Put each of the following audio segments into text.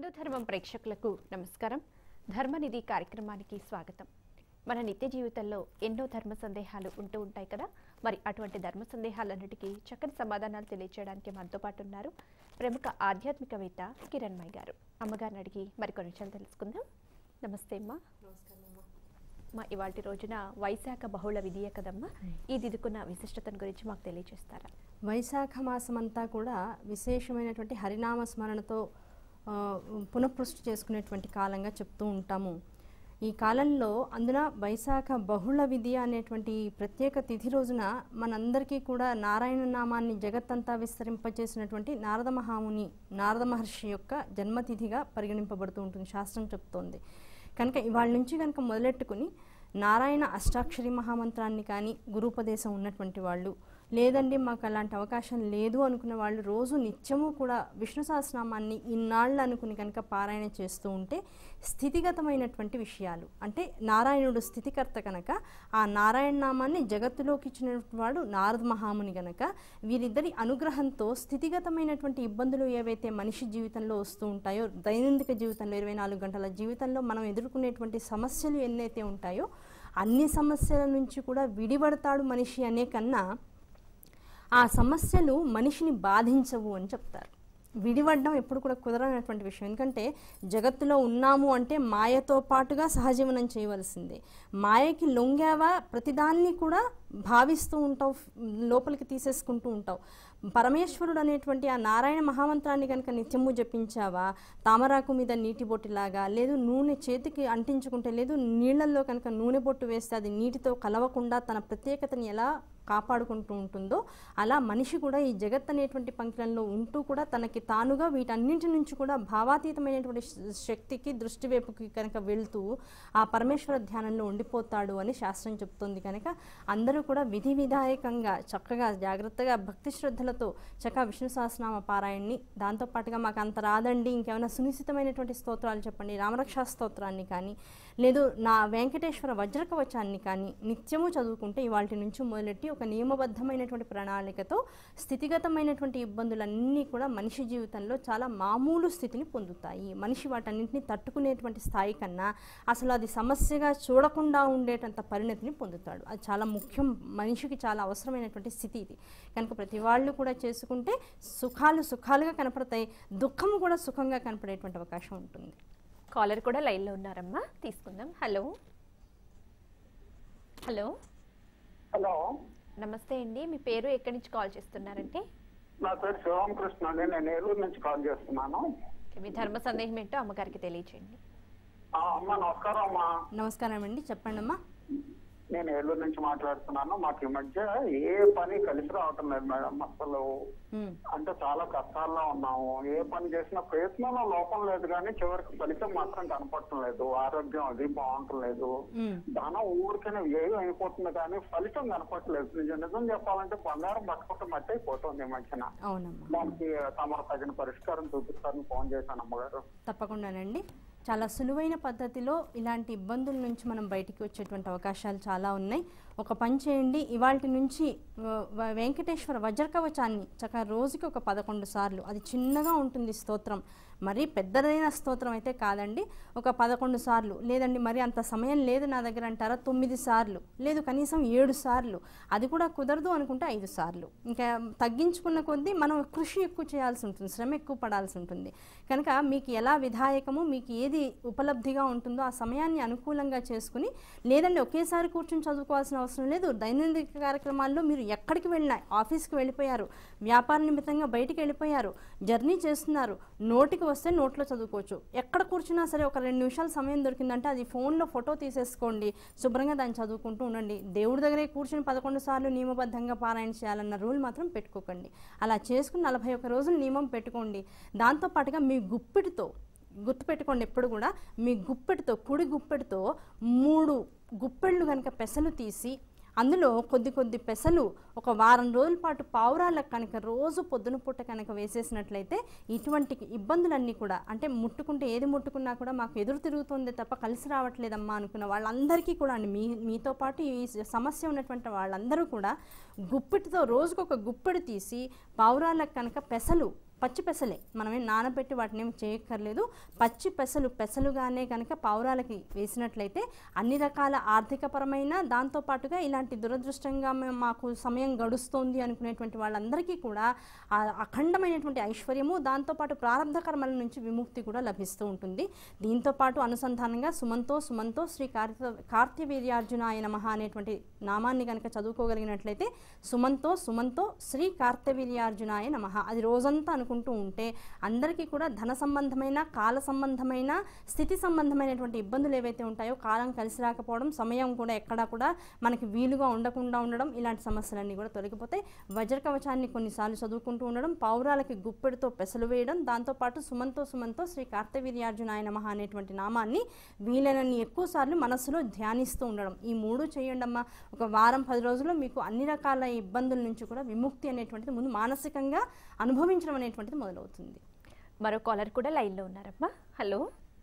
హిందూ ప్రేక్షకులకు నమస్కారం. ధర్మనిధి కార్యక్రమానికి స్వాగతం. మన నిత్య జీవితంలో ఎన్నో ధర్మ సందేహాలు ఉంటూ ఉంటాయి కదా. మరి అటువంటి ధర్మ సందేహాలన్నిటికీ చక్కని సమాధానాలు తెలియజేయడానికి మనతో పాటు ఉన్నారు ప్రముఖ ఆధ్యాత్మికవేత్త కిరణ్మయి గారు. అమ్మగారిని అడిగి మరికొన్ని విషయాలు తెలుసుకుందాం. నమస్తే అమ్మా. మా ఇవాళ రోజున వైశాఖ బహుళ విధియ కదమ్మా, ఈ దిదుకున్న విశిష్టతను గురించి మాకు తెలియజేస్తారా? వైశాఖ మాసం అంతా కూడా విశేషమైనటువంటి హరినామ స్మరణతో పునఃపృష్టి చేసుకునేటువంటి కాలంగా చెప్తూ ఉంటాము. ఈ కాలంలో అందున వైశాఖ బహుళ విధి అనేటువంటి ప్రత్యేక తిథి రోజున మనందరికీ కూడా నారాయణ నామాన్ని జగత్తంతా విస్తరింపజేసినటువంటి నారద మహర్షి యొక్క జన్మతిథిగా పరిగణింపబడుతూ ఉంటుంది, శాస్త్రం చెప్తోంది. కనుక ఇవాళ నుంచి కనుక మొదలెట్టుకుని నారాయణ అష్టాక్షరి మహామంత్రాన్ని కానీ గురూపదేశం ఉన్నటువంటి వాళ్ళు, లేదండి మాకు అలాంటి అవకాశం లేదు అనుకున్న వాళ్ళు రోజు నిత్యము కూడా విష్ణు సహస్రనామాన్ని ఇన్నాళ్ళు అనుకుని కనుక పారాయణ చేస్తూ ఉంటే స్థితిగతమైనటువంటి విషయాలు, అంటే నారాయణుడు స్థితికర్త కనుక ఆ నారాయణ నామాన్ని జగత్తులోకి ఇచ్చినటువంటి వాడు నారద మహాముని కనుక వీరిద్దరి అనుగ్రహంతో స్థితిగతమైనటువంటి ఇబ్బందులు ఏవైతే మనిషి జీవితంలో వస్తూ ఉంటాయో, దైనందిక జీవితంలో 24 గంటల జీవితంలో మనం ఎదుర్కొనేటువంటి సమస్యలు ఎన్నైతే ఉంటాయో అన్ని సమస్యల నుంచి కూడా విడిపడతాడు మనిషి అనే కన్నా ఆ సమస్యలు మనిషిని బాధించవు అని చెప్తారు. విడిపడడం ఎప్పుడు కూడా కుదరనటువంటి విషయం. ఎందుకంటే జగత్తులో ఉన్నాము అంటే మాయతో పాటుగా సహజీవనం చేయవలసిందే. మాయకి లొంగావా ప్రతిదాన్ని కూడా భావిస్తూ ఉంటావు, లోపలికి తీసేసుకుంటూ ఉంటావు. పరమేశ్వరుడు అనేటువంటి ఆ నారాయణ మహామంత్రాన్ని కనుక నిత్యము జపించావా, తామరాకు మీద నీటి బొట్టులాగా, లేదు నూనె చేతికి అంటించుకుంటే, లేదు నీళ్లలో కనుక నూనె బొట్టు వేస్తే అది నీటితో కలవకుండా తన ప్రత్యేకతని ఎలా కాపాడుకుంటూ ఉంటుందో అలా మనిషి కూడా ఈ జగత్ అనేటువంటి పంక్తులలో ఉంటూ కూడా తనకి తానుగా వీటన్నింటి నుంచి కూడా భావాతీతమైనటువంటి శక్తికి దృష్టి వైపుకి కనుక వెళ్తూ ఆ పరమేశ్వర ధ్యానంలో ఉండిపోతాడు అని శాస్త్రం చెప్తుంది. కనుక అందరూ కూడా విధి విధాయకంగా చక్కగా జాగ్రత్తగా భక్తి శ్రద్ధలతో చక్కగా విష్ణు సహస్రనామ పారాయణని, దాంతోపాటుగా మాకు అంత రాదండి ఇంకేమైనా సునిశ్చితమైనటువంటి స్తోత్రాలు చెప్పండి, రామరక్షా స్తోత్రాన్ని కానీ, లేదు నా వెంకటేశ్వర వజ్రకవచాన్ని కానీ నిత్యము చదువుకుంటే ఇవాళ నుంచి మొదలెట్టి ఒక నియమబద్ధమైనటువంటి ప్రణాళికతో స్థితిగతమైనటువంటి ఇబ్బందులన్నీ కూడా మనిషి జీవితంలో చాలా మామూలు స్థితిని పొందుతాయి. మనిషి వాటన్నింటినీ తట్టుకునేటువంటి స్థాయి కన్నా అసలు అది సమస్యగా చూడకుండా ఉండేటంత పరిణతిని పొందుతాడు. అది చాలా ముఖ్యం, మనిషికి చాలా అవసరమైనటువంటి స్థితి ఇది. కనుక ప్రతి వాళ్ళు కూడా చేసుకుంటే సుఖాలు సుఖాలుగా కనపడతాయి, దుఃఖము కూడా సుఖంగా కనపడేటువంటి అవకాశం ఉంటుంది. కాలర్ కూడా లైన్లో ఉన్నారమ్మా, తీసుకుందాం. హలో హలో హలో, నమస్తే అండి. మీ పేరు ఎక్కడి నుంచి కాల్ చేస్తున్నారంటే? నా పేరు శివరామకృష్ణ అండి, నేను ఏలూరు నుంచి కాల్ చేస్తున్నాను. మీ ధర్మ సందేహం ఏంటో అమ్మగారికి తెలియచేయండి. అమ్మా నమస్కారం. అమ్మా నమస్కారం అండి, చెప్పండి అమ్మా. నేను ఏలూరు నుంచి మాట్లాడుతున్నాను. మాకు ఈ మధ్య ఏ పని కలిసి రావటం లేదు మేడం. అసలు అంటే చాలా కష్టాల్లో ఉన్నాము. ఏ పని చేసినా ప్రయత్నంలో లోపం లేదు కానీ చివరికి ఫలితం మాత్రం కనపడటం లేదు. ఆరోగ్యం అది బాగుంటలేదు, ధనం ఊరికనే వ్యయం అయిపోతుంది కానీ ఫలితం కనపడలేదు. నిజం చెప్పాలంటే బంగారం పట్టుకుంటే మట్టి అయిపోతుంది ఈ మధ్యన. దానికి తమరు తగిన పరిష్కారం చూపిస్తారని ఫోన్ చేశాను అమ్మగారు. తప్పకుండానండి. చాలా సులువైన పద్ధతిలో ఇలాంటి ఇబ్బందుల నుంచి మనం బయటికి వచ్చేటువంటి అవకాశాలు చాలా ఉన్నాయి. ఒక పని చేయండి, ఇవాళ నుంచి వెంకటేశ్వర వజ్రకవచాన్ని చక్కగా రోజుకి ఒక 11 సార్లు, అది చిన్నగా ఉంటుంది స్తోత్రం, మరీ పెద్దదైన స్తోత్రం అయితే కాదండి, ఒక 11 సార్లు, లేదండి మరి అంత సమయం లేదు నా దగ్గర అంటారా 9 సార్లు, లేదు కనీసం 7 సార్లు, అది కూడా కుదరదు అనుకుంటే 5 సార్లు. ఇంకా తగ్గించుకున్న కొద్దీ మనం కృషి ఎక్కువ చేయాల్సి ఉంటుంది, శ్రమ ఎక్కువ పడాల్సి ఉంటుంది. కనుక మీకు ఎలా విధాయకము, మీకు ఏది ఉపలబ్ధిగా ఉంటుందో ఆ సమయాన్ని అనుకూలంగా చేసుకుని, లేదండి ఒకేసారి కూర్చొని చదువుకోవాల్సిన అవసరం లేదు. దైనందిక కార్యక్రమాల్లో మీరు ఎక్కడికి వెళ్ళినా, ఆఫీస్కి వెళ్ళిపోయారు, వ్యాపార నిమిత్తంగా బయటికి వెళ్ళిపోయారు, జర్నీ చేస్తున్నారు, నోటికి వస్తే నోట్లో చదువుకోవచ్చు. ఎక్కడ కూర్చున్నా సరే ఒక 2 నిమిషాలు సమయం దొరికిందంటే అది ఫోన్లో ఫోటో తీసేసుకోండి, శుభ్రంగా దాన్ని చదువుకుంటూ ఉండండి. దేవుడి దగ్గరే కూర్చుని 11 సార్లు నియమబద్ధంగా పారాయణ చేయాలన్న రూల్ మాత్రం పెట్టుకోకండి. అలా చేసుకుని 41 రోజులు నియమం పెట్టుకోండి. దాంతోపాటుగా మీ గుప్పిటితో గుర్తుపెట్టుకోండి, ఎప్పుడు కూడా మీ గుప్పెటితో, కుడి గుప్పెటితో 3 గుప్పెళ్ళు కనుక పెసలు తీసి అందులో కొద్ది పెసలు ఒక వారం రోజుల పాటు పావురాలకు కనుక రోజు పొద్దున పూట కనుక వేసేసినట్లయితే ఇటువంటి ఇబ్బందులన్నీ కూడా, అంటే ముట్టుకుంటే ఏది ముట్టుకున్నా కూడా మాకు ఎదురు తిరుగుతుంది తప్ప కలిసి రావట్లేదమ్మా అనుకున్న వాళ్ళందరికీ కూడా అండి, మీతో పాటు ఈ సమస్య ఉన్నటువంటి వాళ్ళందరూ కూడా గుప్పెటితో రోజుకొక గుప్పెడు తీసి పావురాలకు కనుక పెసలు పచ్చి పెసలే, మనమేం నానబెట్టి వాటిని ఏం చేయక్కర్లేదు. పచ్చి పెసలుగానే కనుక పావురాలకి వేసినట్లయితే అన్ని రకాల ఆర్థికపరమైన దాంతోపాటుగా ఇలాంటి దురదృష్టంగా మాకు సమయం గడుస్తోంది అనుకునేటువంటి వాళ్ళందరికీ కూడా అఖండమైనటువంటి ఐశ్వర్యము, దాంతోపాటు ప్రారంభ కర్మల నుంచి విముక్తి కూడా లభిస్తూ ఉంటుంది. దీంతోపాటు అనుసంధానంగా సుమంతో శ్రీ కార్తవీర్యార్జునాయ నమః అనేటువంటి నామాన్ని కనుక చదువుకోగలిగినట్లయితే సుమంతో శ్రీ కార్తవీర్యార్జునాయ నమః అది రోజంతా అనుకుంటూ ఉంటే అందరికీ కూడా ధన సంబంధమైన, కాల సంబంధమైన, స్థితి సంబంధమైనటువంటి ఇబ్బందులు ఏవైతే ఉంటాయో, కాలం కలిసి రాకపోవడం, సమయం కూడా ఎక్కడా కూడా మనకి వీలుగా ఉండకుండా ఉండడం, ఇలాంటి సమస్యలన్నీ కూడా తొలగిపోతాయి. వజ్రకవచాన్ని కొన్నిసార్లు చదువుకుంటూ ఉండడం, పావురాలకి గుప్పెడితో పెసలు వేయడం, దాంతోపాటు సుమంతో శ్రీ కార్తవీర్యార్జునాయ నమః అనేటువంటి నామాన్ని వీలైనన్ని ఎక్కువ సార్లు మనస్సులో ధ్యానిస్తూ ఉండడం. ఈ 3 చేయండి అమ్మా. ఒక వారం 10 రోజుల్లో మీకు అన్ని రకాల ఇబ్బందుల నుంచి కూడా విముక్తి అనేటువంటిది ముందు మానసికంగా అనుభవించడం అనేటువంటిది మొదలవుతుంది. మరో కాలర్ కూడా లైన్లో ఉన్నారమ్మా. హలో.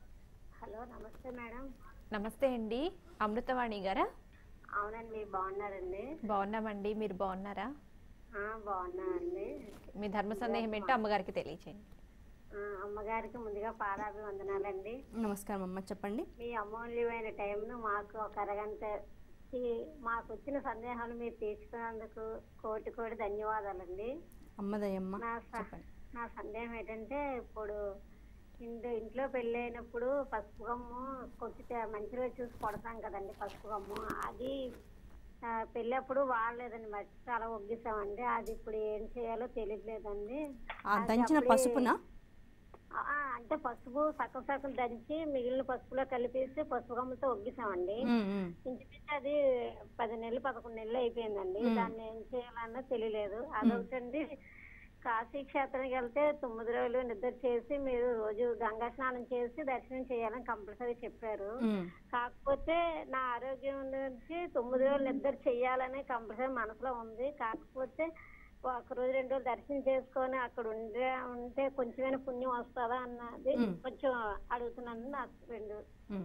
నమస్తే మేడం. నమస్తే అండి, అమృతవాణి గారా? అవునండి, బాగున్నారండి? బాగున్నామండి, మీరు బాగున్నారా? బాగున్నానండి. మీ ధర్మ సందేహం ఏంటో అమ్మగారికి తెలియచేయండి. అమ్మగారికి ముందుగా పాదాభివందనాలండి. నమస్కారం అమ్మ, చెప్పండి. మీ అమూల్యమైన టైంను మాకు ఒక అరగంట మాకు వచ్చిన సందేహాలు మీరు తీర్చుకున్నందుకు కోటి ధన్యవాదాలండి. అమ్మదయ్యమ్మ, నా సందేహం ఏంటంటే, ఇప్పుడు ఇంట్లో పెళ్ళి అయినప్పుడు పసుపు గమ్ము కొద్దిగా మంచిగా చూసి కొడతాం కదండి. పసుపు గమ్ము అది పెళ్ళప్పుడు వాడలేదండి, మట్టి చాలా ఒగ్గిస్తామండి. అది ఇప్పుడు ఏం చేయాలో తెలియట్లేదండి. దంచిన పసుపునా? అంటే పసుపు సగం దంచి మిగిలిన పసుపులో కలిపేసి పసుపు గమ్మతో ఒగ్గిస్తామండి. ఇంచుమించు అది 10 నెలలు 11 నెలలు అయిపోయిందండి. దాన్ని ఏం చేయాలన్నా తెలియలేదు. అదొకటండి, కాశీ క్షేత్రానికి వెళ్తే 9 రోజులు నిద్ర చేసి మీరు రోజు గంగా స్నానం చేసి దర్శనం చేయాలని కంపల్సరీ చెప్పారు. కాకపోతే నా ఆరోగ్యం నుంచి 9 రోజులు నిద్ర చెయ్యాలని కంపల్సరీ మనసులో ఉంది. కాకపోతే 1 రోజు 2 రోజులు దర్శనం చేసుకొని అక్కడ ఉంటే కొంచెమైనా పుణ్యం వస్తుందా అన్నది కొంచెం అడుగుతున్నాను. నాకు 2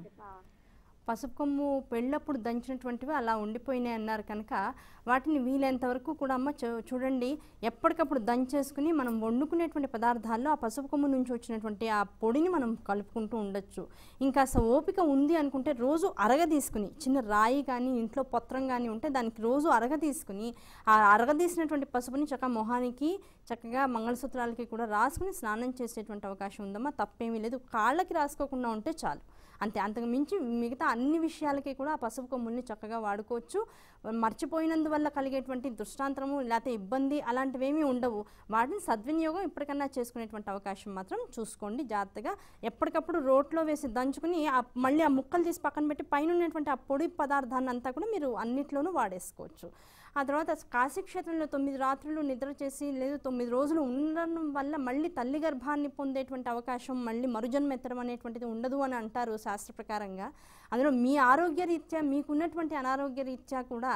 పసుపు కొమ్ము పెళ్ళప్పుడు దంచినటువంటివి అలా ఉండిపోయినాయి అన్నారు కనుక వాటిని వీలైనంత వరకు కూడా అమ్మ చూడండి, ఎప్పటికప్పుడు దంచేసుకుని మనం వండుకునేటువంటి పదార్థాల్లో ఆ పసుపు కొమ్ము నుంచి వచ్చినటువంటి ఆ పొడిని మనం కలుపుకుంటూ ఉండొచ్చు. ఇంకా ఓపిక ఉంది అనుకుంటే రోజు అరగదీసుకుని, చిన్న రాయి కానీ ఇంట్లో పత్రం కానీ ఉంటే దానికి రోజు అరగదీసుకుని ఆ అరగదీసినటువంటి పసుపుని చక్కగా మొహానికి, చక్కగా మంగళసూత్రాలకి కూడా రాసుకుని స్నానం చేసేటువంటి అవకాశం ఉందమ్మా. తప్పేమీ లేదు. కాళ్ళకి రాసుకోకుండా ఉంటే చాలు, అంతే. అంతకు మించి మిగతా అన్ని విషయాలకి కూడా ఆ పసుపు కొమ్ముల్ని చక్కగా వాడుకోవచ్చు. మర్చిపోయినందువల్ల కలిగేటువంటి దృష్టాంతరము లేకపోతే ఇబ్బంది అలాంటివేమీ ఉండవు. వాటిని సద్వినియోగం ఇప్పటికన్నా చేసుకునేటువంటి అవకాశం మాత్రం చూసుకోండి జాగ్రత్తగా. ఎప్పటికప్పుడు రోట్లో వేసి దంచుకుని మళ్ళీ ఆ ముక్కలు తీసి పక్కన పెట్టి పైన ఉన్నటువంటి ఆ పొడి పదార్థాన్ని అంతా కూడా మీరు అన్నిట్లోనూ వాడేసుకోవచ్చు. ఆ తర్వాత కాశీక్షేత్రంలో 9 రాత్రులు నిద్ర చేసి లేదు 9 రోజులు ఉండడం వల్ల మళ్ళీ తల్లి గర్భాన్ని పొందేటువంటి అవకాశం, మళ్ళీ మరుజన్మ ఎత్తడం అనేటువంటిది ఉండదు అని అంటారు శాస్త్ర ప్రకారంగా. అందులో మీ ఆరోగ్య రీత్యా, మీకున్నటువంటి అనారోగ్య రీత్యా కూడా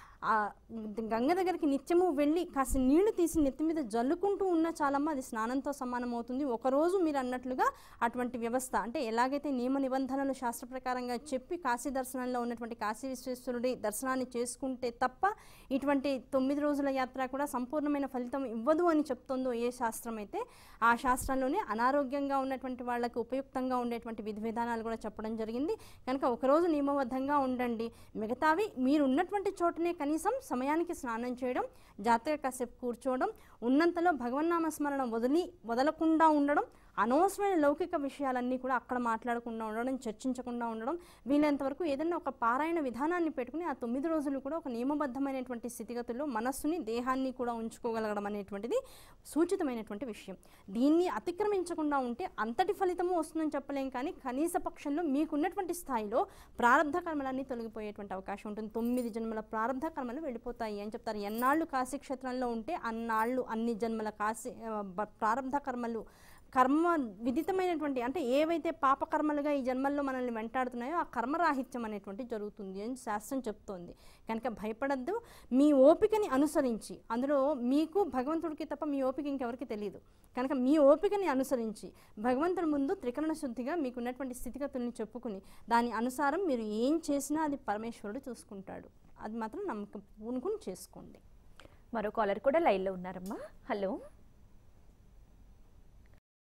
గంగ దగ్గరికి నిత్యము వెళ్ళి కాస్త నీళ్లు తీసి నెత్తి మీద జల్లుకుంటూ ఉన్న చాలమ్మ, అది స్నానంతో సమానం అవుతుంది. ఒకరోజు మీరు అన్నట్లుగా అటువంటి వ్యవస్థ అంటే ఎలాగైతే నియమ నిబంధనలు శాస్త్ర ప్రకారంగా చెప్పి కాశీ దర్శనంలో ఉన్నటువంటి కాశీ విశ్వేశ్వరుడి దర్శనాన్ని చేసుకుంటే తప్ప ఇటువంటి 9 రోజుల యాత్ర కూడా సంపూర్ణమైన ఫలితం ఇవ్వదు అని చెప్తుందో ఏ శాస్త్రం అయితే, ఆ శాస్త్రంలోనే అనారోగ్యంగా ఉన్నటువంటి వాళ్ళకు ఉపయుక్తంగా ఉండేటువంటి విధి విధానాలు కూడా చెప్పడం జరిగింది. కనుక ఒకరోజు నియమబద్ధంగా ఉండండి. మిగతావి మీరు ఉన్నటువంటి చోటనే కనీసం సమయానికి స్నానం చేయడం, జాగ్రత్తగా కాసేపు కూర్చోవడం, ఉన్నంతలో భగవన్నామస్మరణ వదలకుండా ఉండడం, అనవసరమైన లౌకిక విషయాలన్నీ కూడా అక్కడ మాట్లాడకుండా ఉండడం, చర్చించకుండా ఉండడం, వీలైనంతవరకు ఏదైనా ఒక పారాయణ విధానాన్ని పెట్టుకుని ఆ 9 రోజులు కూడా ఒక నియమబద్ధమైనటువంటి స్థితిగతుల్లో మనస్సుని, దేహాన్ని కూడా ఉంచుకోగలగడం అనేటువంటిది సూచితమైనటువంటి విషయం. దీన్ని అతిక్రమించకుండా ఉంటే అంతటి ఫలితము వస్తుందని చెప్పలేం, కానీ కనీస పక్షంలో మీకున్నటువంటి స్థాయిలో ప్రారంధ కర్మలన్నీ తొలగిపోయేటువంటి అవకాశం ఉంటుంది. 9 జన్మల ప్రారంధ కర్మలు వెళ్ళిపోతాయి అని చెప్తారు. ఎన్నాళ్ళు కాశీ క్షేత్రంలో ఉంటే అన్నాళ్ళు అన్ని జన్మల ప్రారంధ కర్మలు, కర్మ విదితమైనటువంటి అంటే ఏవైతే పాపకర్మలుగా ఈ జన్మల్లో మనల్ని వెంటాడుతున్నాయో ఆ కర్మరాహిత్యం అనేటువంటి జరుగుతుంది అని శాస్త్రం చెప్తోంది. కనుక భయపడద్దు. మీ ఓపికని అనుసరించి, అందులో మీకు భగవంతుడికి తప్ప మీ ఓపిక ఇంకెవరికి తెలియదు కనుక మీ ఓపికని అనుసరించి భగవంతుడి ముందు త్రికరణ శుద్ధిగా మీకున్నటువంటి స్థితిగతుల్ని చెప్పుకుని దాని అనుసారం మీరు ఏం చేసినా అది పరమేశ్వరుడు చూసుకుంటాడు. అది మాత్రం నమ్మకం పూనుకుని చేసుకోండి. మరో కాలర్ కూడా లైన్లో ఉన్నారమ్మా. హలో.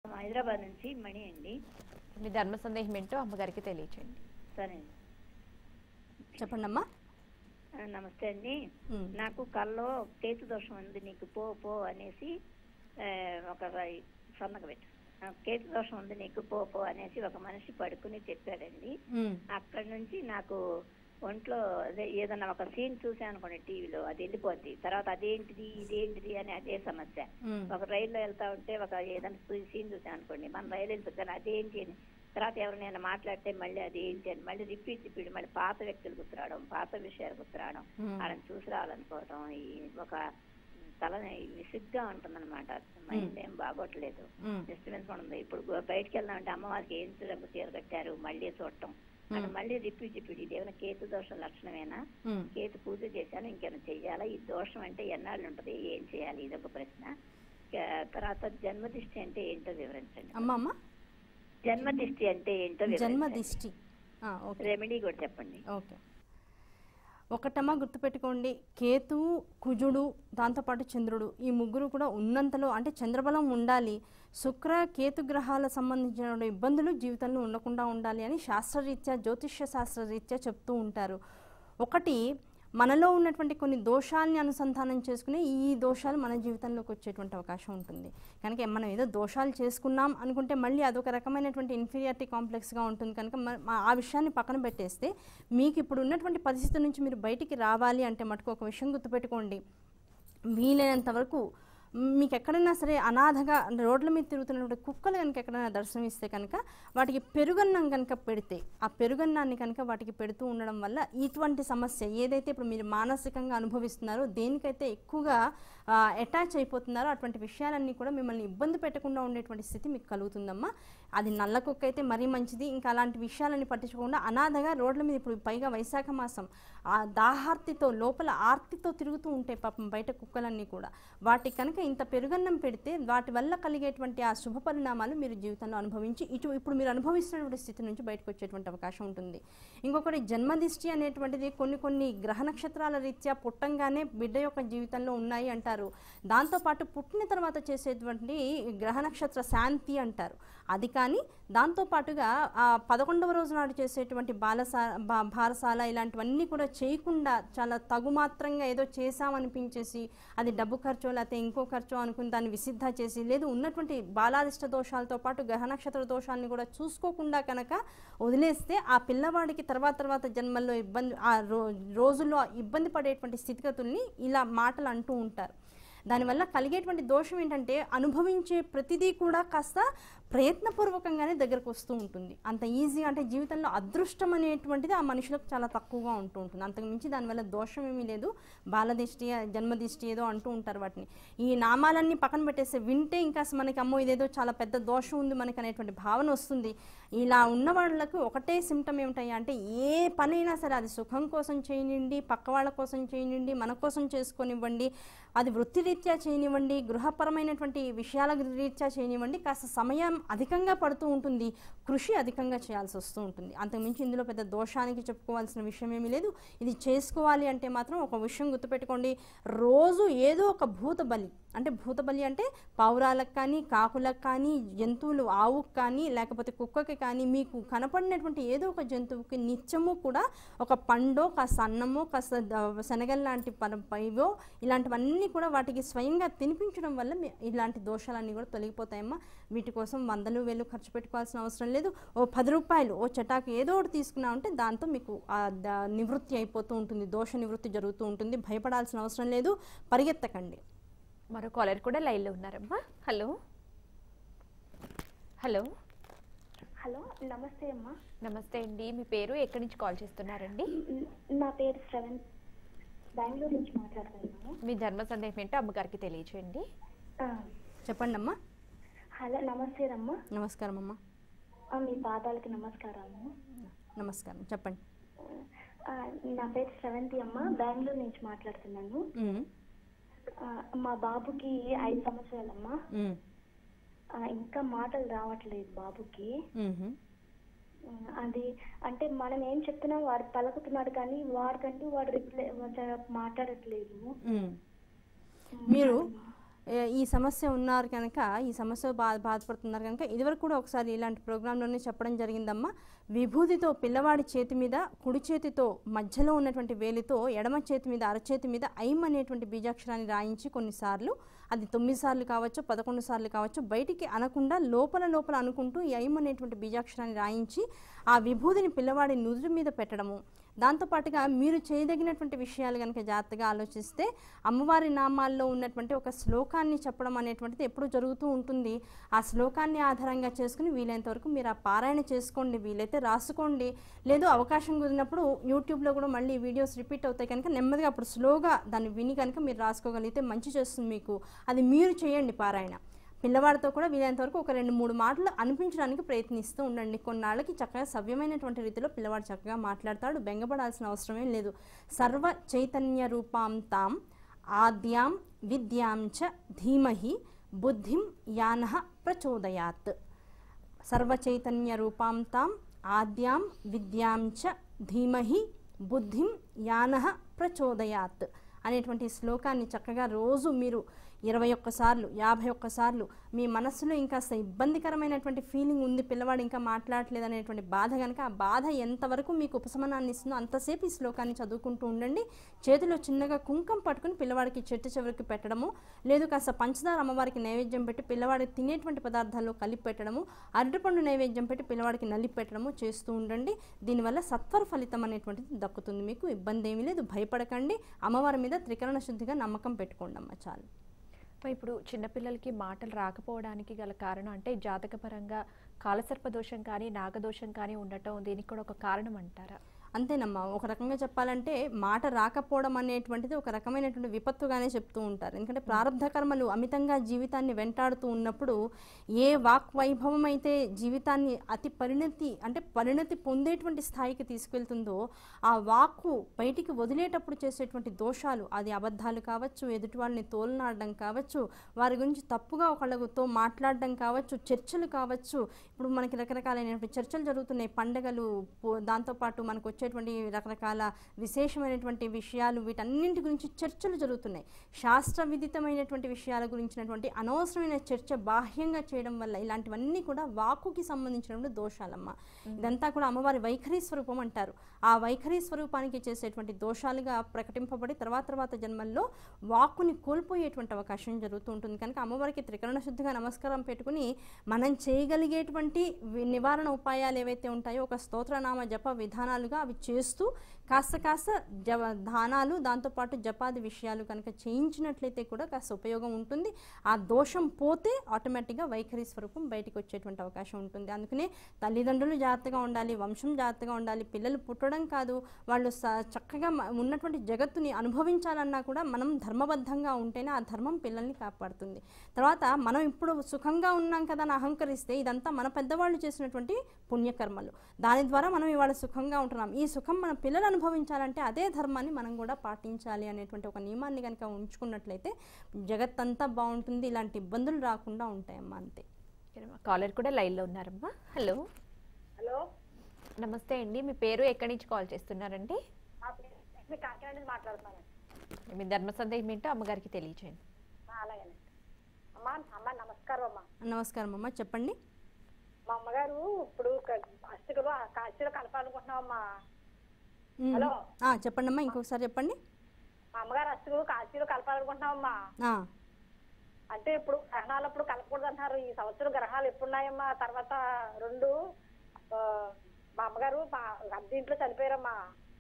హైదరాబాద్ నుంచి మణి అండి. మీ ధర్మ సందేహం ఏంటో అమ్మగారికి తెలియచేయండి. సరే చెప్పండి అమ్మా. నమస్తే అండి. నాకు కల్లో కేతు దోషం ఉంది, నీకు పో పో అనేసి ఒక సన్నగ పెట్టు, కేతు దోషం ఉంది నీకు పో పో అనేసి ఒక మనిషి పడుకుని చెప్పాడండి. అక్కడి నుంచి నాకు ఒంట్లో అదే ఏదన్నా ఒక సీన్ చూసాను అనుకోండి టీవీలో, అది వెళ్ళిపోద్ది. తర్వాత అదేంటిది ఇదేంటిది అని అదే సమస్య. ఒక రైల్లో వెళ్తా ఉంటే ఒక ఏదైనా సీన్ చూసాను అనుకోండి, మన రైలు వెళ్తుంది అదేంటి అని, తర్వాత ఎవరినైనా మాట్లాడితే మళ్ళీ అదేంటి అని మళ్ళీ రిపీట్ మళ్ళీ పాత వ్యక్తులు గుర్తురావడం, పాత విషయాలు గుర్తురావడం, వాళ్ళని చూసి రావాలనుకోవడం, ఈ ఒక తల విసుగ్గా ఉంటుంది అనమాట. మైండ్ ఏం బాగోట్లేదు, డిస్టర్బెన్స్ ఉంది. ఇప్పుడు బయటకు వెళ్దామంటే అమ్మవారికి ఏం రంగు చీర కట్టారు మళ్ళీ చూడటం, అది మళ్ళీ రిపీట్ ఇదేమైనా కేతు దోషం లక్షణమేనా, కేతు పూజ చేశాను ఇంకేమైనా చెయ్యాలా, ఈ దోషం అంటే ఎన్నాళ్ళు ఉంటది, ఏం చేయాలి, ఇదొక ప్రశ్న. తర్వాత జన్మదిష్టి అంటే ఏంటో వివరించండి. అమ్మమ్మ జన్మదిష్టి అంటే ఏంటో జన్మదిష్టి రెమెడీ కూడా చెప్పండి. ఓకే, ఒకటమ్మ గుర్తుపెట్టుకోండి, కేతువు, కుజుడు, దాంతోపాటు చంద్రుడు, ఈ ముగ్గురు కూడా ఉన్నంతలో అంటే చంద్రబలం ఉండాలి. శుక్ర కేతు గ్రహాల సంబంధించిన ఇబ్బందులు జీవితంలో ఉండకుండా ఉండాలి అని శాస్త్రరీత్యా జ్యోతిష్య శాస్త్రరీత్యా చెప్తూ ఉంటారు. ఒకటి మనలో ఉన్నటువంటి కొన్ని దోషాలని అనుసంధానం చేసుకుని ఈ దోషాలు మన జీవితంలోకి వచ్చేటువంటి అవకాశం ఉంటుంది. కనుక మనం ఏదో దోషాలు చేసుకున్నాం అనుకుంటే మళ్ళీ అదొక రకమైనటువంటి ఇన్ఫీరియారిటీ కాంప్లెక్స్గా ఉంటుంది. కనుక ఆ విషయాన్ని పక్కన పెట్టేస్తే మీకు ఇప్పుడు ఉన్నటువంటి పరిస్థితి నుంచి మీరు బయటికి రావాలి అంటే మటుకు ఒక విషయం గుర్తుపెట్టుకోండి, వీలైనంత వరకు మీకు ఎక్కడైనా సరే అనాథగా రోడ్ల మీద తిరుగుతున్నటువంటి కుక్కలు కనుక ఎక్కడైనా దర్శనం ఇస్తే కనుక వాటికి పెరుగన్నం కనుక పెడితే, ఆ పెరుగన్నాన్ని కనుక వాటికి పెడుతూ ఉండడం వల్ల ఇటువంటి సమస్య ఏదైతే ఇప్పుడు మీరు మానసికంగా అనుభవిస్తున్నారో, దేనికైతే ఎక్కువగా అటాచ్ అయిపోతున్నారో అటువంటి విషయాలన్నీ కూడా మిమ్మల్ని ఇబ్బంది పెట్టకుండా ఉండేటువంటి స్థితి మీకు కలుగుతుందమ్మా. అది నల్ల కుక్క అయితే మరీ మంచిది. ఇంకా అలాంటి విషయాలని పట్టించుకోకుండా అనాథగా రోడ్ల మీద ఇప్పుడు పైగా వైశాఖ మాసం ఆ దాహార్తితో లోపల ఆర్తితో తిరుగుతూ ఉంటాయి పాపం బయట కుక్కలన్నీ కూడా. వాటికి కనుక ఇంత పెరుగన్నం పెడితే వాటి వల్ల కలిగేటువంటి ఆ శుభ పరిణామాలు మీరు జీవితంలో అనుభవించి ఇప్పుడు మీరు అనుభవిస్తున్నటువంటి స్థితి నుంచి బయటకు వచ్చేటువంటి అవకాశం ఉంటుంది. ఇంకొకటి జన్మదిష్టి అనేటువంటిది కొన్ని గ్రహ నక్షత్రాల రీత్యా పుట్టంగానే బిడ్డ యొక్క జీవితంలో ఉన్నాయి అంటారు. దాంతోపాటు పుట్టిన తర్వాత చేసేటువంటి గ్రహ నక్షత్ర శాంతి అంటారు అది. కానీ దాంతోపాటుగా 11వ రోజు నాడు చేసేటువంటి భారసాల ఇలాంటివన్నీ కూడా చేయకుండా చాలా తగుమాత్రంగా ఏదో చేశామనిపించేసి అది డబ్బు ఖర్చో లేకపోతే ఇంకో ఖర్చో అనుకుని దాన్ని విసిద్ధ చేసి, లేదు ఉన్నటువంటి బాలారిష్ట దోషాలతో పాటు గ్రహ నక్షత్ర దోషాలను కూడా చూసుకోకుండా కనుక వదిలేస్తే ఆ పిల్లవాడికి తర్వాత జన్మల్లో ఇబ్బంది, ఆ రోజుల్లో ఇబ్బంది పడేటువంటి స్థితిగతుల్ని ఇలా మాటలు అంటూ ఉంటారు. దానివల్ల కలిగేటువంటి దోషం ఏంటంటే అనుభవించే ప్రతిదీ కూడా కాస్త ప్రయత్నపూర్వకంగానే దగ్గరకు వస్తూ ఉంటుంది. అంత ఈజీగా అంటే జీవితంలో అదృష్టం అనేటువంటిది ఆ మనుషులకు చాలా తక్కువగా ఉంటూ ఉంటుంది. అంతకుమించి దానివల్ల దోషం ఏమీ లేదు. బాలదిష్టి, జన్మదిష్టి ఏదో అంటూ ఉంటారు వాటిని. ఈ నామాలన్నీ పక్కన పెట్టేస్తే వింటే ఇంకా మనకి అమ్మో ఇదేదో చాలా పెద్ద దోషం ఉంది మనకి అనేటువంటి భావన వస్తుంది. ఇలా ఉన్న వాళ్ళకు ఒకటే సిమ్టమ్ ఏమిటాయి అంటే ఏ పనైనా సరే అది సుఖం కోసం చేయనివ్వండి, పక్క వాళ్ళ కోసం చేయనివ్వండి, మన కోసం చేసుకొనివ్వండి, అది వృత్తి రీత్యా చేయనివ్వండి, గృహపరమైనటువంటి విషయాల రీత్యా చేయనివ్వండి, కాస్త సమయం అధికంగా పడుతూ ఉంటుంది, కృషి అధికంగా చేయాల్సి వస్తూ ఉంటుంది. అంతకుమించి ఇందులో పెద్ద దోషానికి చెప్పుకోవాల్సిన విషయం ఏమీ లేదు. ఇది చేసుకోవాలి అంటే మాత్రం ఒక విషయం గుర్తుపెట్టుకోండి, రోజు ఏదో ఒక భూత బలి అంటే పావురాలకు కానీ, కాకులకు కానీ, జంతువులు ఆవుకు కానీ, లేకపోతే కుక్కకి కానీ, మీకు కనపడినటువంటి ఏదో ఒక జంతువుకి నిత్యము కూడా ఒక పండో, కాస్త అన్నమో, కాస్త శనగల లాంటి పైవో ఇలాంటివన్నీ కూడా వాటికి స్వయంగా తినిపించడం వల్ల ఇలాంటి దోషాలన్నీ కూడా తొలగిపోతాయమ్మా. వీటి కోసం 100,000 ఖర్చు పెట్టుకోవాల్సిన అవసరం లేదు. ఓ 10 రూపాయలు ఓ చటాకు ఏదో ఒకటి తీసుకున్నా ఉంటే దాంతో మీకు నివృత్తి అయిపోతూ ఉంటుంది, దోష నివృత్తి జరుగుతూ ఉంటుంది. భయపడాల్సిన అవసరం లేదు, పరిగెత్తకండి. మరో కాలర్ కూడా లైన్లో ఉన్నారమ్మా. హలో హలో హలో, నమస్తే అమ్మా. నమస్తే అండి, మీ పేరు ఎక్కడి నుంచి కాల్ చేస్తున్నారండి? నా పేరు శ్రవణ్, బెంగళూరు నుంచి మాట్లాడుతున్నాను. మీ ధర్మ సందేహం ఏంటో అమ్మగారికి తెలియచేయండి. చెప్పండి అమ్మా. హలో, నమస్తే అమ్మా. నమస్కారం అమ్మా. మీ పాదాలకి నమస్కారాలు. నమస్కారం, చెప్పండి. నా పేరు శ్రవంతి అమ్మ, బెంగళూరు నుంచి మాట్లాడుతున్నాను. మా బాబుకి 5 సంవత్సరాలమ్మా. ఇంకా మాటలు రావట్లేదు బాబుకి. అది అంటే మనం ఏం చెప్తున్నాం వాడు పలుకుతున్నాడు కానీ వాడికంటూ వాడు మాట్లాడట్లేదు. ఈ సమస్య ఉన్నారు కనుక, ఈ సమస్య బాధపడుతున్నారు కనుక ఇదివరకు కూడా ఒకసారి ఇలాంటి ప్రోగ్రాంలోనే చెప్పడం జరిగిందమ్మా. విభూతితో పిల్లవాడి చేతి మీద, కుడి చేతితో మధ్యలో ఉన్నటువంటి వేలితో, ఎడమ చేతి మీద అరచేతి మీద ఐం అనేటువంటి బీజాక్షరాన్ని రాయించి కొన్నిసార్లు, అది 9 సార్లు కావచ్చు, 11 సార్లు కావచ్చు, బయటికి అనకుండా లోపల లోపల అనుకుంటూ ఈ ఐం అనేటువంటి బీజాక్షరాన్ని రాయించి ఆ విభూతిని పిల్లవాడి నుదురు మీద పెట్టడము. దాంతోపాటుగా మీరు చేయదగినటువంటి విషయాలు కనుక జాగ్రత్తగా ఆలోచిస్తే అమ్మవారి నామాల్లో ఉన్నటువంటి ఒక శ్లోకాన్ని చెప్పడం అనేటువంటిది ఎప్పుడు జరుగుతూ ఉంటుంది. ఆ శ్లోకాన్ని ఆధారంగా చేసుకుని వీలైనంత వరకు మీరు ఆ పారాయణ చేసుకోండి, వీలైతే రాసుకోండి. లేదు అవకాశం కుదిరినప్పుడు యూట్యూబ్లో కూడా మళ్ళీ వీడియోస్ రిపీట్ అవుతాయి కనుక నెమ్మదిగా అప్పుడు స్లోగా దాన్ని విని కనుక మీరు రాసుకోగలిగితే మంచి చేస్తుంది మీకు. అది మీరు చేయండి పారాయణ. పిల్లవాడితో కూడా వీలైనంత వరకు ఒక 2-3 మాటలు అనిపించడానికి ప్రయత్నిస్తూ ఉండండి. కొన్నాళ్ళకి చక్కగా సవ్యమైనటువంటి రీతిలో పిల్లవాడు చక్కగా మాట్లాడతాడు. బెంగపడాల్సిన అవసరమే లేదు. సర్వ చైతన్య రూపాం తాం ఆద్యాం విద్యాం చ ధీమహి బుద్ధిం యానః ప్రచోదయాత్. సర్వ చైతన్య రూపాం తాం ఆద్యాం విద్యాం చ ధీమహి బుద్ధిం యానః ప్రచోదయాత్ అనేటువంటి శ్లోకాన్ని చక్కగా రోజు మీరు 21 సార్లు 51 సార్లు మీ మనస్సులో ఇంకా ఇబ్బందికరమైనటువంటి ఫీలింగ్ ఉంది, పిల్లవాడు ఇంకా మాట్లాడలేదు అనేటువంటి బాధ కనుక ఆ బాధ ఎంతవరకు మీకు ఉపశమనాన్ని ఇస్తుందో అంతసేపు ఈ శ్లోకాన్ని చదువుకుంటూ ఉండండి. చేతిలో చిన్నగా కుంకం పట్టుకుని పిల్లవాడికి చెట్టు చివరికి పెట్టడము, లేదు కాస్త పంచదార అమ్మవారికి నైవేద్యం పెట్టి పిల్లవాడికి తినేటువంటి పదార్థాల్లో కలిపి పెట్టడము, అరటిపండు నైవేద్యం పెట్టి పిల్లవాడికి నలిపి పెట్టడము చేస్తూ ఉండండి. దీనివల్ల సత్వర ఫలితం అనేటువంటిది దక్కుతుంది. మీకు ఇబ్బంది ఏమీ లేదు, భయపడకండి. అమ్మవారి మీద త్రికరణ శుద్ధిగా నమ్మకం పెట్టుకోండి అమ్మ, చాలు. ఇప్పుడు చిన్నపిల్లలకి మాటలు రాకపోవడానికి గల కారణం అంటే జాతకపరంగా కాలసర్పదోషం కానీ నాగదోషం కానీ ఉండటం దీనికి కూడా ఒక కారణం అంటారా? అంతేనమ్మా. ఒక రకంగా చెప్పాలంటే మాట రాకపోవడం అనేటువంటిది ఒక రకమైనటువంటి విపత్తుగానే చెప్తూ ఉంటారు. ఎందుకంటే ప్రారంధ కర్మలు అమితంగా జీవితాన్ని వెంటాడుతూ ఉన్నప్పుడు ఏ వాక్ వైభవం అయితే జీవితాన్ని అతి పరిణతి పొందేటువంటి స్థాయికి తీసుకెళ్తుందో ఆ వాక్కు బయటికి వదిలేటప్పుడు చేసేటువంటి దోషాలు, అది అబద్ధాలు కావచ్చు, ఎదుటి వాళ్ళని తోలనాడడం కావచ్చు, వారి గురించి తప్పుగా ఒకళ్ళతో మాట్లాడడం కావచ్చు, చర్చలు కావచ్చు. ఇప్పుడు మనకి రకరకాలైనటువంటి చర్చలు జరుగుతున్నాయి, పండగలు, దాంతోపాటు మనకు వచ్చేటువంటి రకరకాల విశేషమైనటువంటి విషయాలు, వీటన్నింటి గురించి చర్చలు జరుగుతున్నాయి. శాస్త్ర విదితమైనటువంటి విషయాల గురించినటువంటి అనవసరమైన చర్చ బాహ్యంగా చేయడం వల్ల ఇలాంటివన్నీ కూడా వాక్కుకి సంబంధించినటువంటి దోషాలమ్మ. ఇదంతా కూడా అమ్మవారి వైఖరి స్వరూపం అంటారు. ఆ వైఖరి స్వరూపానికి చేసేటువంటి దోషాలుగా ప్రకటింపబడి తర్వాత జన్మల్లో వాక్కుని కోల్పోయేటువంటి అవకాశం జరుగుతూ ఉంటుంది. కనుక అమ్మవారికి త్రికరణ శుద్ధిగా నమస్కారం పెట్టుకుని మనం చేయగలిగేటువంటి నివారణ ఉపాయాలు ఏవైతే ఉంటాయో ఒక స్తోత్రనామ జప విధానాలుగా అవి చేస్తూ కాస్త దానాలు, దాంతోపాటు జపాది విషయాలు కనుక చేయించినట్లయితే కూడా కాస్త ఉపయోగం ఉంటుంది. ఆ దోషం పోతే ఆటోమేటిక్గా వైఖరి స్వరూపం బయటికి వచ్చేటువంటి అవకాశం ఉంటుంది. అందుకనే తల్లిదండ్రులు జాగ్రత్తగా ఉండాలి, వంశం జాగ్రత్తగా ఉండాలి. పిల్లలు పుట్టడం కాదు, వాళ్ళు చక్కగా ఉన్నటువంటి జగత్తుని అనుభవించాలన్నా కూడా మనం ధర్మబద్ధంగా ఉంటేనే ఆ ధర్మం పిల్లల్ని కాపాడుతుంది. తర్వాత మనం ఇప్పుడు సుఖంగా ఉన్నాం కదా అని అహంకరిస్తే ఇదంతా మన పెద్దవాళ్ళు చేసినటువంటి పుణ్యకర్మలు, దాని ద్వారా మనం ఇవాళ సుఖంగా ఉంటున్నాం. ఈ సుఖం మన పిల్లలు అనుభవించాలంటే అదే ధర్మాన్ని మనం కూడా పాటించాలి అనేటువంటి ఒక నియమాన్ని కనుక ఉంచుకున్నట్లయితే జగత్తంతా బాగుంటుంది, ఇలాంటి ఇబ్బందులు రాకుండా ఉంటాయమ్మా. అంతే. కాలర్ కూడా లైన్లో ఉన్నారమ్మా. హలో హలో, నమస్తే అండి, మీ పేరు ఎక్కడి నుంచి కాల్ చేస్తున్నారండి? కాకినాడ నుంచి మాట్లాడుతున్నాను. మీ ధర్మ సందేహం ఏంటో అమ్మగారికి తెలియచేయండి. అలాగేనండి. అమ్మ నమస్కారం అమ్మా. నమస్కారం అమ్మా, చెప్పండి. మా అమ్మగారు ఇప్పుడు అస్థికలు కాశీలో కలపాలనుకుంటున్నామమ్మా. హలో, చెప్పండి అమ్మా, ఇంకొకసారి చెప్పండి. మా అమ్మగారు అస్థికలు కాశీలో కలపాలనుకుంటున్నామమ్మా. అంటే ఇప్పుడు గ్రహణాలు అప్పుడు కలపకూడదు అంటారు. ఈ సంవత్సరం గ్రహాలు ఎప్పుడున్నాయమ్మా? తర్వాత 2 మా అమ్మగారు అద్దీంట్లో చనిపోయారమ్మా.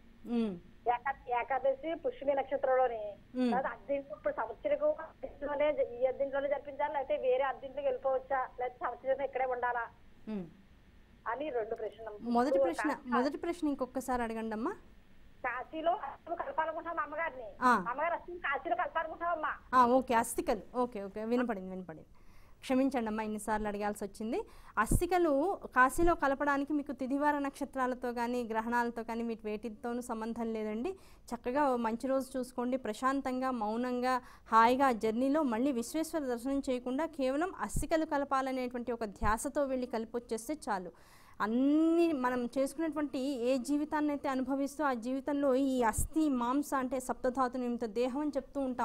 ఏకాదశి పుష్యమి నక్షత్రంలోని. అద్దీంట్లో ఇప్పుడు సంవత్సరం ఈ అద్దీంట్లోనే జరిపించాలా, లేకపోతే వేరే అద్దీంట్లోకి వెళ్ళిపోవచ్చా, లేకపోతే సంవత్సరం ఇక్కడే ఉండాలా అని 2 ప్రశ్నలు. మొదటి ప్రశ్న ఇంకొకసారి అడగండి అమ్మా. కాశీలో కలపాలనుకుంటున్నాం అమ్మగారిని. అమ్మగారు అస్థికలు కాశీలో కలపాలనుకుంటున్నామమ్మా. ఓకే, అస్థికలు. ఓకే, వినపడింది. క్షమించండి అమ్మా, ఇన్నిసార్లు అడగాల్సి వచ్చింది. అస్థికలు కాశీలో కలపడానికి మీకు తిథివార నక్షత్రాలతో కానీ గ్రహణాలతో కానీ వీటి వేటితోనూ సంబంధం లేదండి. చక్కగా మంచి రోజు చూసుకోండి, ప్రశాంతంగా మౌనంగా హాయిగా జర్నీలో మళ్ళీ విశ్వేశ్వర దర్శనం చేయకుండా కేవలం అస్థికలు కలపాలనేటువంటి ఒక ధ్యాసతో వెళ్ళి కలిపొచ్చేస్తే చాలు. అన్నీ మనం చేసుకునేటువంటి ఏ జీవితాన్ని అయితే అనుభవిస్తూ ఆ జీవితంలో ఈ అస్థి మాంస అంటే సప్తధాతు నిమిత్త దేహం అని చెప్తూ ఉంటాం.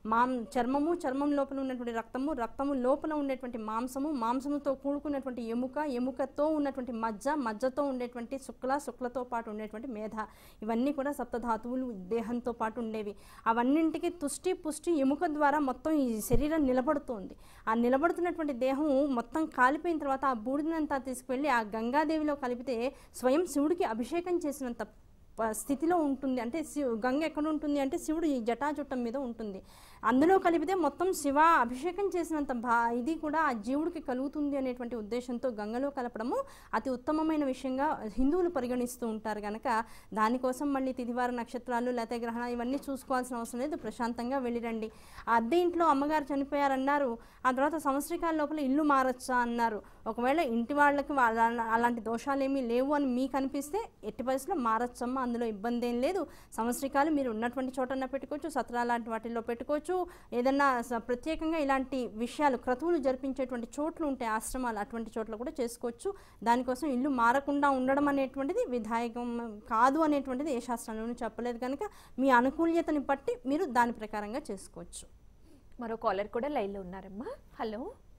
చర్మము, చర్మం లోపల ఉన్నటువంటి రక్తము, రక్తము లోపల ఉండేటువంటి మాంసము, మాంసముతో కూడుకున్నటువంటి ఎముక, ఎముకతో ఉన్నటువంటి మజ్జ, మజ్జతో ఉండేటువంటి శుక్లతో పాటు ఉండేటువంటి మేధ, ఇవన్నీ కూడా సప్తధాతువులు దేహంతో పాటు ఉండేవి. అవన్నింటికి తుష్టి పుష్టి ఎముక ద్వారా మొత్తం ఈ శరీరం నిలబడుతోంది. ఆ నిలబడుతున్నటువంటి దేహం మొత్తం కాలిపోయిన తర్వాత ఆ బూడిదంతా తీసుకువెళ్ళి ఆ గంగాదేవిలో కలిపితే స్వయం శివుడికి అభిషేకం చేసినంత స్థితిలో ఉంటుంది. అంటే గంగ ఎక్కడ ఉంటుంది అంటే శివుడు ఈ జటాజుట్టం మీద ఉంటుంది. అందులో కలిపితే మొత్తం శివ అభిషేకం చేసినంత ఇది కూడా ఆ జీవుడికి కలుగుతుంది అనేటువంటి ఉద్దేశంతో గంగలో కలపడము అతి ఉత్తమమైన విషయంగా హిందువులు పరిగణిస్తూ ఉంటారు కనుక దానికోసం మళ్ళీ తిథివార నక్షత్రాలు లేకపోతే గ్రహణాలు ఇవన్నీ చూసుకోవాల్సిన అవసరం లేదు. ప్రశాంతంగా వెళ్ళిరండి. అద్దె ఇంట్లో అమ్మగారు చనిపోయారన్నారు, ఆ తర్వాత సంవత్సరికాల లోపల ఇల్లు మారచ్చా అన్నారు. ఒకవేళ ఇంటి వాళ్ళకి అలాంటి దోషాలు ఏమీ లేవు అని మీకు అనిపిస్తే ఎట్టి పరిస్థితుల్లో మారచ్చమ్మా, అందులో ఇబ్బంది ఏం లేదు. సంవత్సరికాలు మీరు ఉన్నటువంటి చోటన్నా పెట్టుకోవచ్చు, సత్రాలు లాంటి వాటిల్లో పెట్టుకోవచ్చు. ఏదన్నా ప్రత్యేకంగా ఇలాంటి విషయాలు క్రతువులు జరిపించేటువంటి చోట్లు ఉంటాయి, ఆశ్రమాలు, అటువంటి చోట్ల కూడా చేసుకోవచ్చు. దానికోసం ఇల్లు మారకుండా ఉండడం అనేటువంటిది విధాయకం కాదు అనేటువంటిది ఏ శాస్త్రంలోనూ చెప్పలేదు కనుక మీ అనుకూల్యతని బట్టి మీరు దాని ప్రకారంగా చేసుకోవచ్చు. మరో కాలర్ కూడా లైన్లో ఉన్నారమ్మా. హలో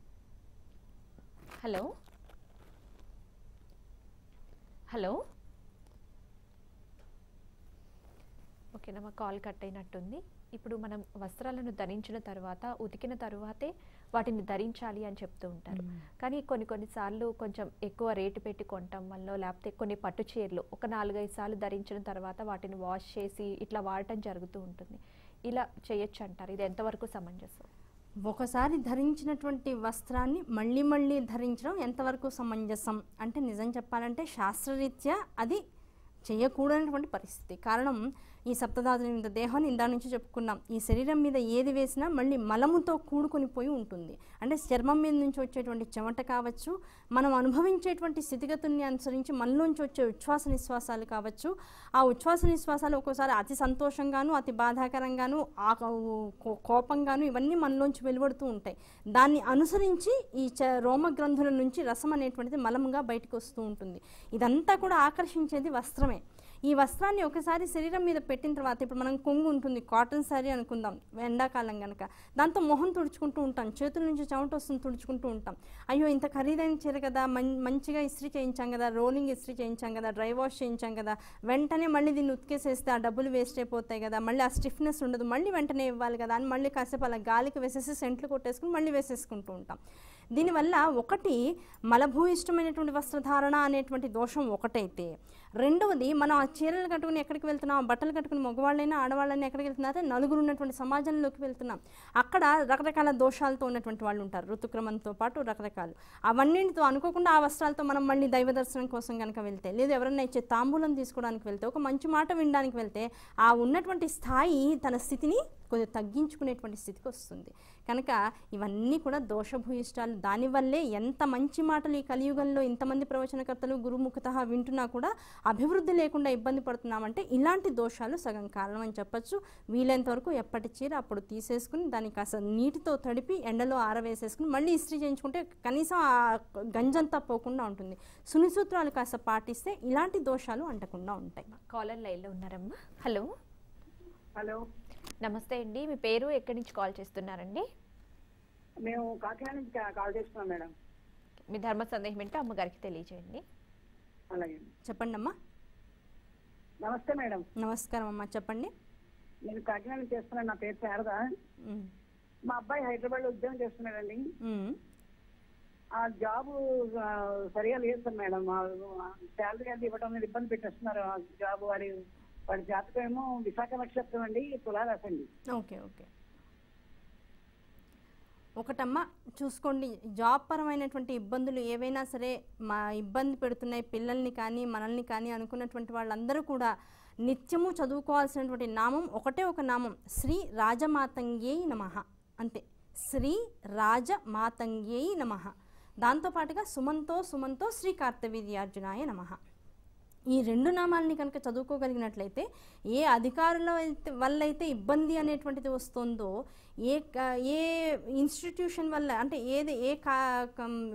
హలో హలో ఓకేనమ్మా, కాల్ కట్ అయినట్టుంది. ఇప్పుడు మనం వస్త్రాలను ధరించిన తర్వాత ఉతికిన తర్వాతే వాటిని ధరించాలి అని చెప్తూ ఉంటారు. కానీ కొన్నిసార్లు కొంచెం ఎక్కువ రేటు పెట్టి కొనటం వల్ల, లేకపోతే కొన్ని పట్టు చీరలు ఒక 4-5 సార్లు ధరించిన తర్వాత వాటిని వాష్ చేసి ఇట్లా వాడటం జరుగుతూ ఉంటుంది. ఇలా చేయొచ్చు అంటారు, ఇది ఎంతవరకు సమంజసం? ఒకసారి ధరించినటువంటి వస్త్రాన్ని మళ్ళీ మళ్ళీ ధరించడం ఎంతవరకు సమంజసం అంటే, నిజం చెప్పాలంటే శాస్త్రరీత్యా అది చేయకూడనటువంటి పరిస్థితి. కారణం ఈ సప్తధాతుల మీద దేహాన్ని ఇందా నుంచి చెప్పుకున్నాం. ఈ శరీరం మీద ఏది వేసినా మళ్ళీ మలముతో కూడుకొని పోయి ఉంటుంది. అంటే చర్మం మీద నుంచి వచ్చేటువంటి చెమట కావచ్చు, మనం అనుభవించేటువంటి స్థితిగతుల్ని అనుసరించి మనలోంచి వచ్చే ఉచ్ఛ్వాస నిశ్వాసాలు కావచ్చు. ఆ ఉచ్ఛ్వాస నిశ్వాసాలు ఒక్కోసారి అతి సంతోషంగాను, అతి బాధాకరంగాను, కోపంగాను ఇవన్నీ మనలోంచి వెలువడుతూ ఉంటాయి. దాన్ని అనుసరించి ఈ రోమ గ్రంథుల నుంచి రసం అనేటువంటిది మలముగా బయటకు వస్తూ ఉంటుంది. ఇదంతా కూడా ఆకర్షించేది వస్త్రమే. ఈ వస్త్రాన్ని ఒకసారి శరీరం మీద పెట్టిన తర్వాత, ఇప్పుడు మనం కొంగు ఉంటుంది, కాటన్ శారీ అనుకుందాం, ఎండాకాలం కనుక, దాంతో మొహం తుడుచుకుంటూ ఉంటాం, చేతుల నుంచి చెమట వస్తుంది తుడుచుకుంటూ ఉంటాం. అయ్యో ఇంత ఖరీదైన చీర కదా, మంచిగా ఇస్త్రీ చేయించాం కదా, రోలింగ్ ఇస్త్రీ చేయించాం కదా, డ్రై వాష్ చేయించాం కదా, వెంటనే మళ్ళీ దీన్ని ఉతికేసేస్తే ఆ డబ్బులు వేస్ట్ అయిపోతాయి కదా, మళ్ళీ ఆ స్టిఫ్నెస్ ఉండదు, మళ్ళీ వెంటనే ఇవ్వాలి కదా అని మళ్ళీ కాసేపు అలా గాలికి వేసేసి సెంట్లు కొట్టేసుకుని మళ్ళీ వేసేసుకుంటూ ఉంటాం. దీనివల్ల ఒకటి మలభూయిష్టమైనటువంటి వస్త్రధారణ అనేటువంటి దోషం ఒకటైతే, రెండవది మనం ఆ చీరలు కట్టుకుని ఎక్కడికి వెళ్తున్నాం, బట్టలు కట్టుకుని మగవాళ్ళైనా ఆడవాళ్ళైనా ఎక్కడికి వెళ్తున్నారంటే నలుగురు ఉన్నటువంటి సమాజంలోకి వెళ్తున్నాం. అక్కడ రకరకాల దోషాలతో ఉన్నటువంటి వాళ్ళు ఉంటారు, ఋతుక్రమంతో పాటు రకరకాలు. అవన్నింటితో అనుకోకుండా ఆ వస్త్రాలతో మనం మళ్ళీ దైవ దర్శనం కోసం కనుక వెళ్తే, లేదు ఎవరన్నా ఇచ్చే తాంబూలం తీసుకోవడానికి వెళ్తే, ఒక మంచి మాట వినడానికి వెళ్తే, ఆ ఉన్నటువంటి స్థాయి తన స్థితిని కొద్దిగా తగ్గించుకునేటువంటి స్థితికి వస్తుంది. కనుక ఇవన్నీ కూడా దోషభూయిష్టాలు. దానివల్లే ఎంత మంచి మాటలు ఈ కలియుగంలో ఇంతమంది ప్రవచనకర్తలు గురుముఖతః వింటున్నా కూడా అభివృద్ధి లేకుండా ఇబ్బంది పడుతున్నామంటే ఇలాంటి దోషాలు సగం కారణం అని చెప్పచ్చు. వీలైనంత వరకు ఎప్పటి చీర అప్పుడు తీసేసుకుని దాన్ని కాస్త నీటితో తడిపి ఎండలో ఆరవేసేసుకుని మళ్ళీ ఇస్త్రీ చేయించుకుంటే కనీసం ఆ గంజంతా పోకుండా ఉంటుంది. సునిసూత్రాలు కాస్త పాటిస్తే ఇలాంటి దోషాలు అంటకుండా ఉంటాయి. కాలర్ లైన్లో ఉన్నారమ్మా. హలో హలో నమస్తే అండి, మీ పేరు ఎక్కడి నుంచి కాల్ చేస్తున్నారండి? మేము కాకినాడ నుంచి కాల్ చేస్తున్నాం మేడం. మీ ధర్మ సందేహం ఏంటో అమ్మగారికి తెలియజేయండి. అలాగే చెప్పండి అమ్మా. నమస్తే మేడం. నమస్కారం అమ్మా, చెప్పండి. నేను కాకినాడ నుంచి చేస్తున్నాను, నా పేరు శారద. మా అబ్బాయి హైదరాబాద్ లో ఉద్యోగం చేస్తున్నాడండి. ఆ జాబ్ సరిగా లేదు సార్ మేడం, శాలరీ అది ఇవ్వడం మీద ఇబ్బంది పెట్టేస్తున్నారు. ఆ జాబ్ వాడి జాతకం ఏమో విశాఖ నక్షత్రం అండి, తులారాశి అండి. ఓకే ఓకే, ఒకటమ్మా చూసుకోండి. జాబ్ పరమైనటువంటి ఇబ్బందులు ఏవైనా సరే మా ఇబ్బంది పెడుతున్నాయి పిల్లల్ని కానీ మనల్ని కానీ అనుకున్నటువంటి వాళ్ళందరూ కూడా నిత్యము చదువుకోవాల్సినటువంటి నామం ఒకటే ఒక నామం, శ్రీ రాజమాతంగ్యై నమః అంతే. శ్రీ రాజమాతంగ్యై నమః. దాంతోపాటుగా సుమంతో సుమంతో శ్రీ కార్తవీర్యార్జునాయ నమః. ఈ రెండు నామాలని కనుక చదువుకోగలిగినట్లయితే ఏ అధికారుల వల్ల అయితే ఇబ్బంది అనేటువంటిది వస్తుందో, ఏ ఇన్స్టిట్యూషన్ వల్ల అంటే ఏ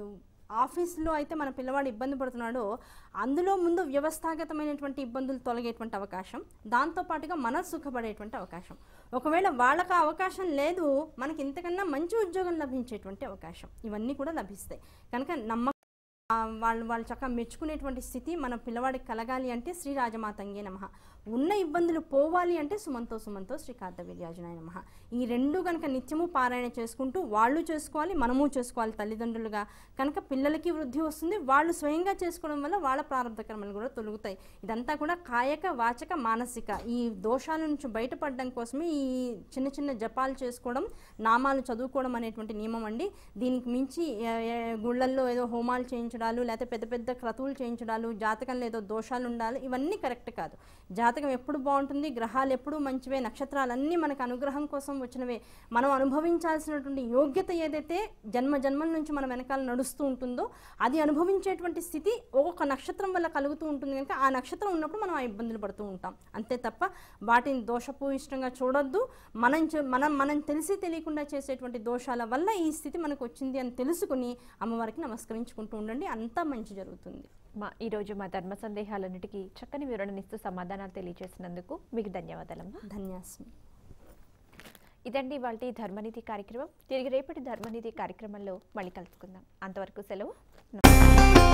ఆఫీస్లో అయితే మన పిల్లవాడు ఇబ్బంది పడుతున్నాడో అందులో ముందు వ్యవస్థాగతమైనటువంటి ఇబ్బందులు తొలగేటువంటి అవకాశం, దాంతోపాటుగా మన సుఖపడేటువంటి అవకాశం. ఒకవేళ వాళ్ళకి అవకాశం లేదు, మనకి ఇంతకన్నా మంచి ఉద్యోగం లభించేటువంటి అవకాశం, ఇవన్నీ కూడా లభిస్తాయి. కనుక నమ్మకం వాళ్ళు చక్కగా మెచ్చుకునేటువంటి స్థితి మన పిల్లవాడికి కలగాలి అంటే శ్రీ రాజమాతంగే నమః. ఉన్న ఇబ్బందులు పోవాలి అంటే సుమంతో సుమంతో శ్రీ కార్తవీర్యాజునాయ నమః. ఈ రెండు కనుక నిత్యము పారాయణ చేసుకుంటూ వాళ్ళు చేసుకోవాలి, మనము చేసుకోవాలి తల్లిదండ్రులుగా. కనుక పిల్లలకి వృద్ధి వస్తుంది, వాళ్ళు స్వయంగా చేసుకోవడం వల్ల వాళ్ళ ప్రారంభ కర్మలు కూడా తొలుగుతాయి. ఇదంతా కూడా కాయక వాచక మానసిక ఈ దోషాల నుంచి బయటపడడం కోసమే ఈ చిన్న చిన్న జపాలు చేసుకోవడం, నామాలు చదువుకోవడం అనేటువంటి నియమం అండి. దీనికి మించి గుళ్ళల్లో ఏదో హోమాలు చేయించడాలు, లేకపోతే పెద్ద పెద్ద క్రతువులు చేయించడాలు, జాతకంలో ఏదో దోషాలు ఉండాలి, ఇవన్నీ కరెక్ట్ కాదు. జాతకం ఎప్పుడు బాగుంటుంది, గ్రహాలు ఎప్పుడు మంచివే, నక్షత్రాలన్నీ మనకు అనుగ్రహం కోసం వచ్చినవే. మనం అనుభవించాల్సినటువంటి యోగ్యత ఏదైతే జన్మ జన్మల నుంచి మన వెనకాల నడుస్తూ ఉంటుందో అది అనుభవించేటువంటి స్థితి ఒక్కొక్క నక్షత్రం వల్ల కలుగుతూ ఉంటుంది. కనుక ఆ నక్షత్రం ఉన్నప్పుడు మనం ఆ ఇబ్బందులు పడుతూ ఉంటాం, అంతే తప్ప వాటిని దోషపూయిష్టంగా చూడొద్దు. మనం తెలిసి తెలియకుండా చేసేటువంటి దోషాల వల్ల ఈ స్థితి మనకు వచ్చింది అని తెలుసుకుని అమ్మవారికి నమస్కరించుకుంటూ ఉండండి, అంతా మంచి జరుగుతుంది. ఈరోజు మా ధర్మ సందేహాలన్నిటికీ చక్కని వివరణనిస్తూ సమాధానాలు తెలియజేసినందుకు మీకు ధన్యవాదాలమ్మా. ధన్యాస్మి. ఇదండి ఇవాల్టి ధర్మనిధి కార్యక్రమం. తిరిగి రేపటి ధర్మనిధి కార్యక్రమంలో మళ్ళీ కలుసుకుందాం. అంతవరకు సెలవు.